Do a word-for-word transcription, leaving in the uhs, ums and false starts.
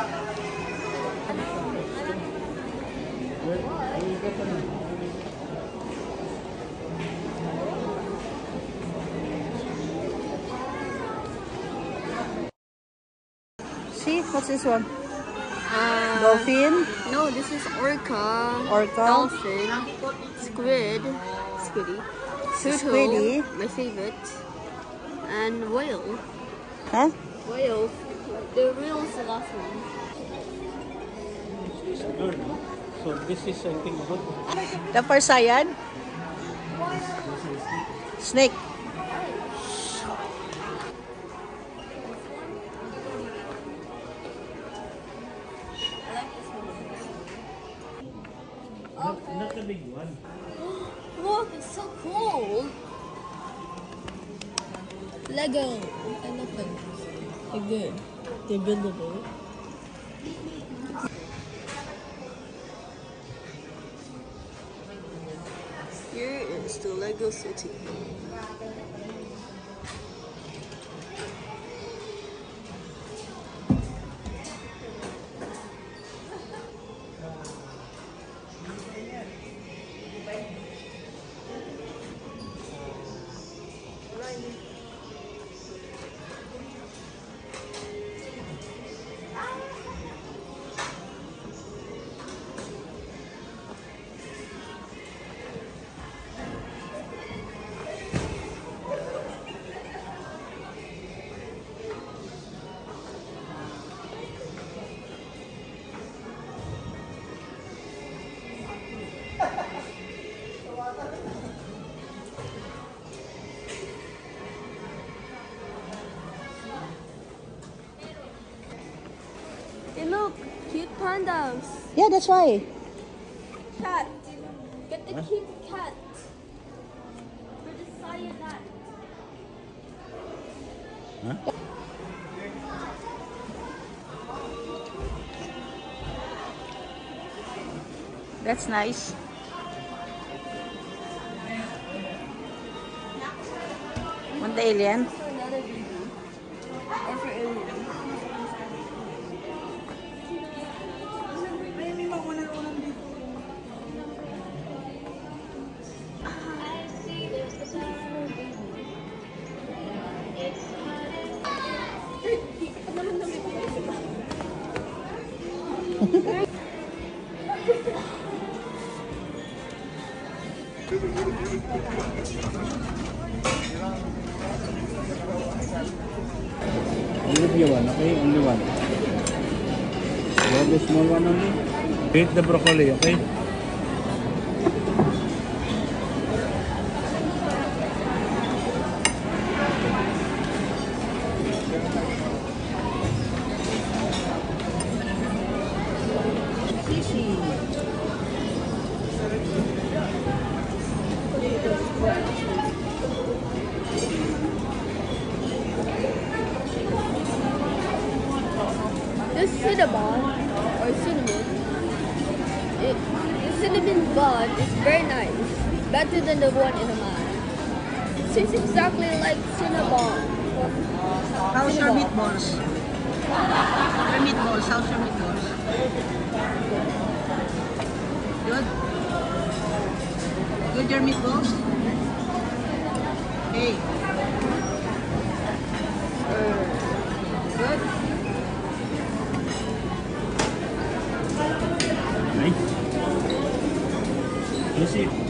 See, what's this one? Uh, Dolphin? No, this is orca. Orca? Dolphin. Squid. Squiddy. Turtle. Squiddy. My favorite. And whale. Huh? Whale. The whale is the last one. It's good, no? So this is something good. The Persian? Snake. Not, not the big one. Look, it's so cool. Lego. Elephant. They're good. They're buildable. Here is the Lego City. Hey, look, cute pandas. Yeah, that's why. Cat. Get the huh? Cute cat. For the cyanide. Huh? That's nice. Want the alien? For another baby. Or for alien. Leave you one, okay? Only one. You have the small one only? Eat the broccoli, okay? This cinnamon or cinnamon, it, the cinnamon bun is very nice, better than the one in the man. It tastes exactly like cinnamon. How's your meatballs? Your meatballs, how's your meatballs? Good? Good your meatballs? Hey. Good? Nice. You see?